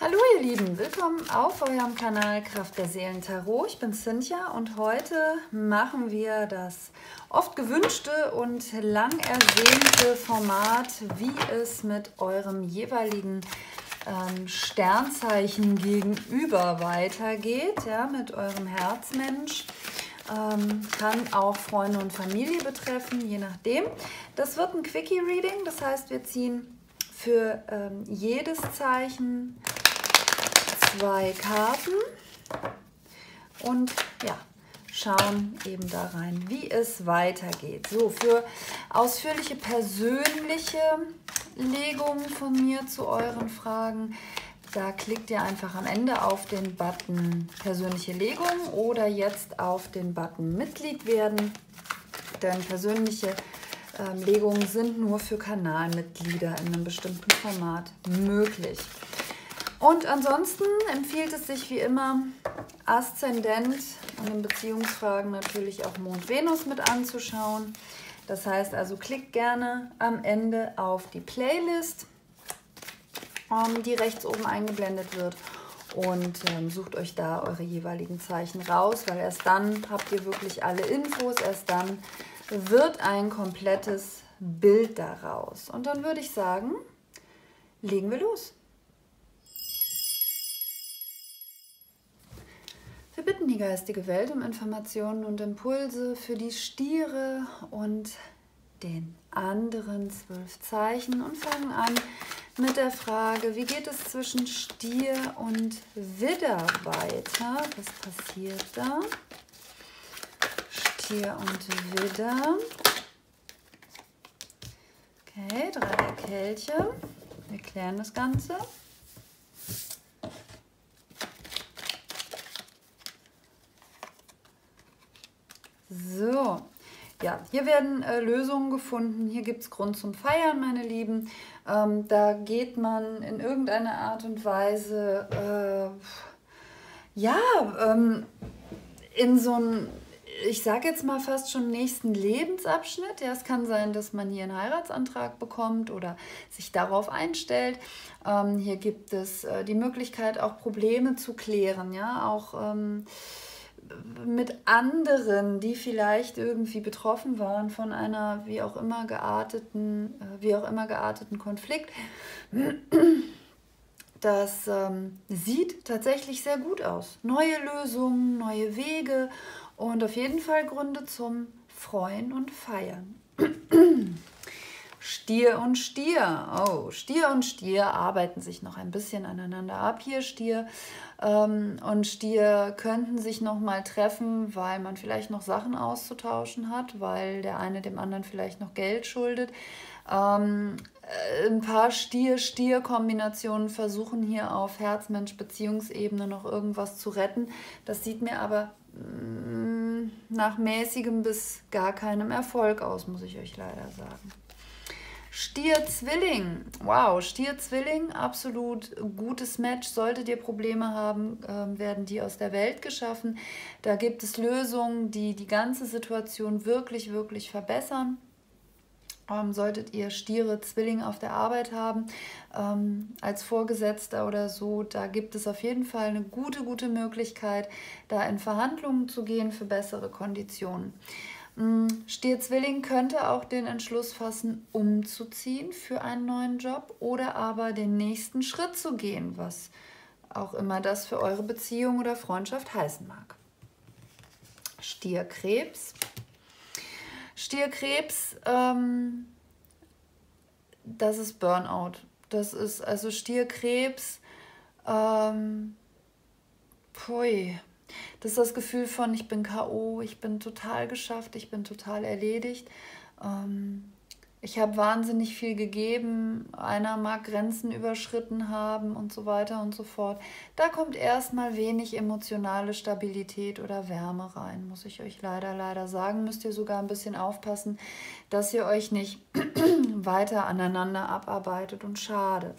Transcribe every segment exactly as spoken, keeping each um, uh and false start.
Hallo ihr Lieben, willkommen auf eurem Kanal Kraft der Seelen Tarot. Ich bin Cynthia und heute machen wir das oft gewünschte und lang ersehnte Format, wie es mit eurem jeweiligen ähm, Sternzeichen gegenüber weitergeht, ja, mit eurem Herzmensch. Ähm, kann auch Freunde und Familie betreffen, je nachdem. Das wird ein Quickie-Reading, das heißt, wir ziehen für ähm, jedes Zeichen zwei Karten und ja, schauen eben da rein, wie es weitergeht. So, für ausführliche persönliche Legungen von mir zu euren Fragen, da klickt ihr einfach am Ende auf den Button persönliche Legung oder jetzt auf den Button Mitglied werden, denn persönliche ähm, Legungen sind nur für Kanalmitglieder in einem bestimmten Format möglich. Und ansonsten empfiehlt es sich wie immer, Aszendent und in Beziehungsfragen natürlich auch Mond, Venus mit anzuschauen. Das heißt also, klickt gerne am Ende auf die Playlist, die rechts oben eingeblendet wird, und ähm, sucht euch da eure jeweiligen Zeichen raus, weil erst dann habt ihr wirklich alle Infos, erst dann wird ein komplettes Bild daraus. Und dann würde ich sagen, legen wir los. Wir bitten die geistige Welt um Informationen und Impulse für die Stiere und den anderen zwölf Zeichen und fangen an mit der Frage, wie geht es zwischen Stier und Widder weiter? Was passiert da? Stier und Widder. Okay, drei Kelche. Wir klären das Ganze. So, ja, hier werden äh, Lösungen gefunden. Hier gibt es Grund zum Feiern, meine Lieben. Ähm, da geht man in irgendeiner Art und Weise, äh, ja, ähm, in so einen, ich sage jetzt mal fast schon nächsten Lebensabschnitt. Ja, es kann sein, dass man hier einen Heiratsantrag bekommt oder sich darauf einstellt. Ähm, hier gibt es äh, die Möglichkeit, auch Probleme zu klären, ja, auch ähm, mit anderen, die vielleicht irgendwie betroffen waren von einer wie auch immer gearteten, äh, wie auch immer gearteten Konflikt. Das ähm, sieht tatsächlich sehr gut aus. Neue Lösungen, neue Wege und auf jeden Fall Gründe zum Freuen und Feiern. Stier und Stier. Oh, Stier und Stier arbeiten sich noch ein bisschen aneinander ab. Hier Stier ähm, und Stier könnten sich noch mal treffen, weil man vielleicht noch Sachen auszutauschen hat, weil der eine dem anderen vielleicht noch Geld schuldet. Ähm, ein paar Stier-Stier-Kombinationen versuchen hier auf Herz-Mensch-Beziehungsebene noch irgendwas zu retten. Das sieht mir aber mh, nach mäßigem bis gar keinem Erfolg aus, muss ich euch leider sagen. Stier-Zwilling, wow, Stier-Zwilling, absolut gutes Match. Solltet ihr Probleme haben, äh, werden die aus der Welt geschaffen. Da gibt es Lösungen, die die ganze Situation wirklich, wirklich verbessern. Ähm, solltet ihr Stiere, Zwilling auf der Arbeit haben, ähm, als Vorgesetzter oder so, da gibt es auf jeden Fall eine gute, gute Möglichkeit, da in Verhandlungen zu gehen für bessere Konditionen. Stier-Zwilling könnte auch den Entschluss fassen, umzuziehen für einen neuen Job oder aber den nächsten Schritt zu gehen, was auch immer das für eure Beziehung oder Freundschaft heißen mag. Stier-Krebs. Stier-Krebs, ähm, das ist Burnout. Das ist also Stier-Krebs, ähm, pui. Das ist das Gefühl von, ich bin K O, ich bin total geschafft, ich bin total erledigt. Ähm, ich habe wahnsinnig viel gegeben, einer mag Grenzen überschritten haben und so weiter und so fort. Da kommt erstmal wenig emotionale Stabilität oder Wärme rein, muss ich euch leider, leider sagen. Müsst ihr sogar ein bisschen aufpassen, dass ihr euch nicht weiter aneinander abarbeitet und schadet.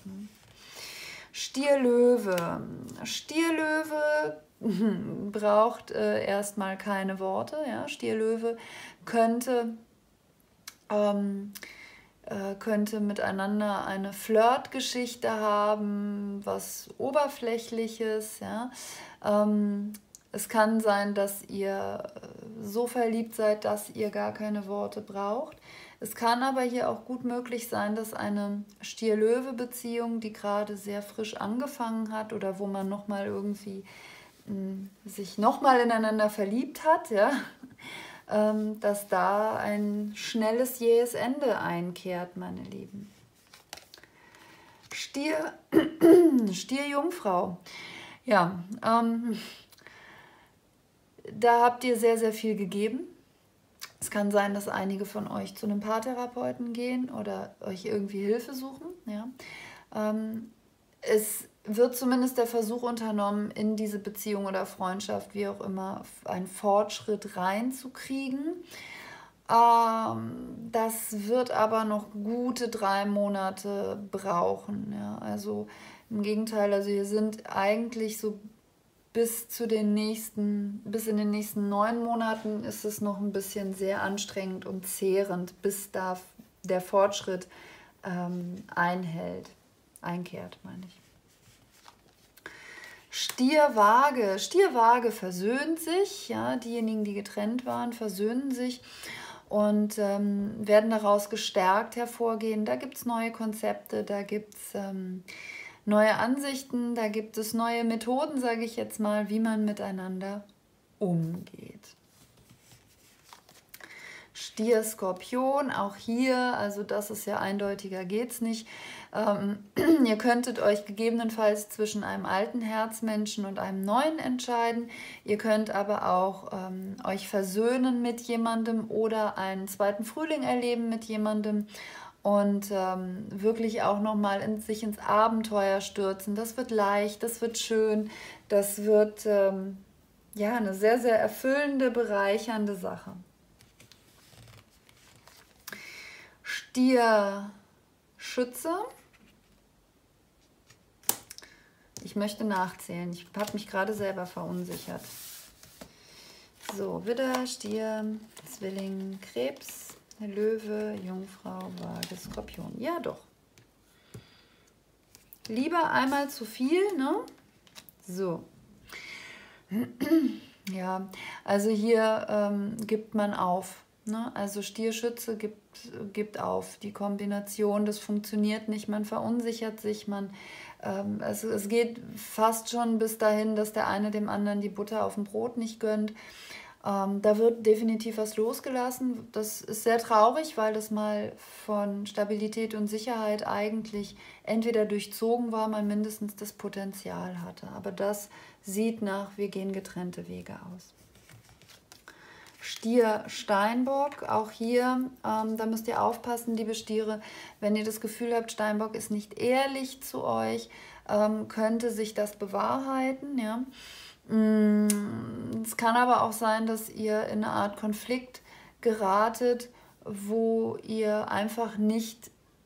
Stier-Löwe. Stier-Löwe braucht äh, erstmal keine Worte. Ja? Stier-Löwe könnte ähm, äh, könnte miteinander eine Flirtgeschichte haben, was Oberflächliches. Ja? Ähm, es kann sein, dass ihr so verliebt seid, dass ihr gar keine Worte braucht. Es kann aber hier auch gut möglich sein, dass eine Stier-Löwe-Beziehung, die gerade sehr frisch angefangen hat oder wo man nochmal irgendwie mh, sich nochmal ineinander verliebt hat, ja, ähm, dass da ein schnelles, jähes Ende einkehrt, meine Lieben. Stier, Stier-Jungfrau. Ja, ähm, da habt ihr sehr, sehr viel gegeben. Es kann sein, dass einige von euch zu einem Paartherapeuten gehen oder euch irgendwie Hilfe suchen. Ja. Ähm, es wird zumindest der Versuch unternommen, in diese Beziehung oder Freundschaft, wie auch immer, einen Fortschritt reinzukriegen. Ähm, das wird aber noch gute drei Monate brauchen. Ja. Also im Gegenteil, also hier sind eigentlich so bis zu den nächsten, bis in den nächsten neun Monaten ist es noch ein bisschen sehr anstrengend und zehrend, bis da der Fortschritt ähm, einhält, einkehrt, meine ich. Stier-Waage. Stier-Waage versöhnt sich, ja, diejenigen, die getrennt waren, versöhnen sich und ähm, werden daraus gestärkt hervorgehen. Da gibt es neue Konzepte, da gibt es ähm, neue Ansichten, da gibt es neue Methoden, sage ich jetzt mal, wie man miteinander umgeht. Stier, Skorpion, auch hier, also das ist ja eindeutiger, geht es nicht. Ähm, ihr könntet euch gegebenenfalls zwischen einem alten Herzmenschen und einem neuen entscheiden. Ihr könnt aber auch ähm, euch versöhnen mit jemandem oder einen zweiten Frühling erleben mit jemandem und ähm, wirklich auch nochmal in, sich ins Abenteuer stürzen. Das wird leicht, das wird schön, das wird ähm, ja eine sehr, sehr erfüllende, bereichernde Sache. Stier, Schütze. Ich möchte nachzählen. Ich habe mich gerade selber verunsichert. So, Widder, Stier, Zwilling, Krebs, Löwe, Jungfrau, Waage, Skorpion. Ja, doch. Lieber einmal zu viel, ne? So. Ja, also hier ähm, gibt man auf. Ne? Also Stierschütze gibt, gibt auf. Die Kombination, das funktioniert nicht. Man verunsichert sich, man, ähm, es, es geht fast schon bis dahin, dass der eine dem anderen die Butter auf dem Brot nicht gönnt. Ähm, da wird definitiv was losgelassen. Das ist sehr traurig, weil das mal von Stabilität und Sicherheit eigentlich entweder durchzogen war, man mindestens das Potenzial hatte. Aber das sieht nach, wir gehen getrennte Wege aus. Stier, Steinbock, auch hier, ähm, da müsst ihr aufpassen, liebe Stiere, wenn ihr das Gefühl habt, Steinbock ist nicht ehrlich zu euch, ähm, könnte sich das bewahrheiten, ja. Es kann aber auch sein, dass ihr in eine Art Konflikt geratet, wo ihr einfach nicht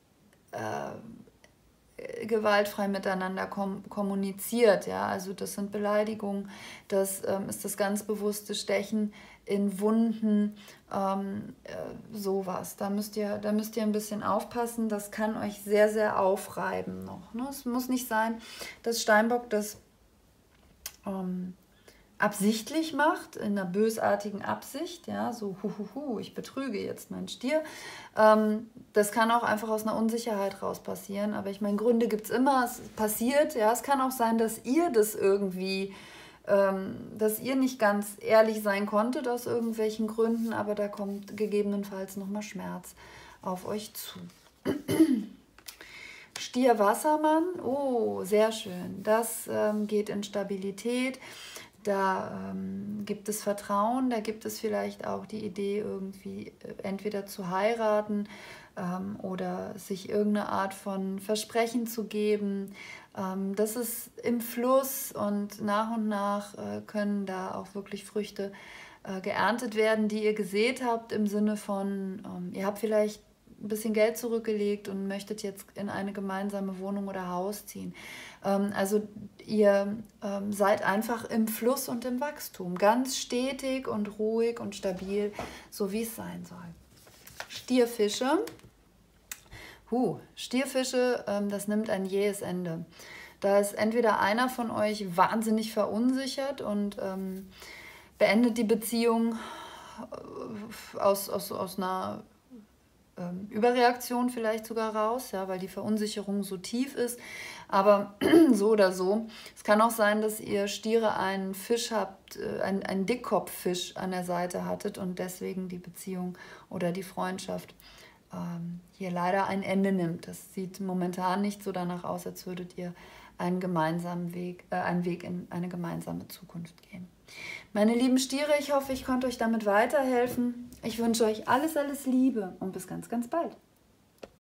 äh, gewaltfrei miteinander kom kommuniziert. Ja? Also das sind Beleidigungen, das ähm, ist das ganz bewusste Stechen in Wunden, ähm, äh, sowas. Da müsst ihr, da müsst ihr ein bisschen aufpassen, das kann euch sehr, sehr aufreiben noch. Ne? Es muss nicht sein, dass Steinbock das Ähm, absichtlich macht, in einer bösartigen Absicht, ja, so huhuhu, ich betrüge jetzt meinen Stier. Ähm, das kann auch einfach aus einer Unsicherheit raus passieren, aber ich meine, Gründe gibt es immer, es passiert, ja, es kann auch sein, dass ihr das irgendwie, ähm, dass ihr nicht ganz ehrlich sein konntet aus irgendwelchen Gründen, aber da kommt gegebenenfalls nochmal Schmerz auf euch zu. Stier, Wassermann, oh, sehr schön. Das ähm, geht in Stabilität. Da ähm, gibt es Vertrauen, da gibt es vielleicht auch die Idee, irgendwie entweder zu heiraten ähm, oder sich irgendeine Art von Versprechen zu geben. Ähm, das ist im Fluss und nach und nach äh, können da auch wirklich Früchte äh, geerntet werden, die ihr gesät habt, im Sinne von, ähm, ihr habt vielleicht ein bisschen Geld zurückgelegt und möchtet jetzt in eine gemeinsame Wohnung oder Haus ziehen. Ähm, also ihr ähm, seid einfach im Fluss und im Wachstum, ganz stetig und ruhig und stabil, so wie es sein soll. Stierfische. Huh, Stierfische, ähm, das nimmt ein jähes Ende. Da ist entweder einer von euch wahnsinnig verunsichert und ähm, beendet die Beziehung äh, aus, aus, aus einer ähm, Überreaktion vielleicht sogar raus, ja, weil die Verunsicherung so tief ist. Aber so oder so, es kann auch sein, dass ihr Stiere einen Fisch habt, äh, einen, einen Dickkopffisch an der Seite hattet und deswegen die Beziehung oder die Freundschaft ähm, hier leider ein Ende nimmt. Das sieht momentan nicht so danach aus, als würdet ihr einen gemeinsamen Weg, äh, einen Weg in eine gemeinsame Zukunft gehen. Meine lieben Stiere, ich hoffe, ich konnte euch damit weiterhelfen. Ich wünsche euch alles, alles Liebe und bis ganz, ganz bald.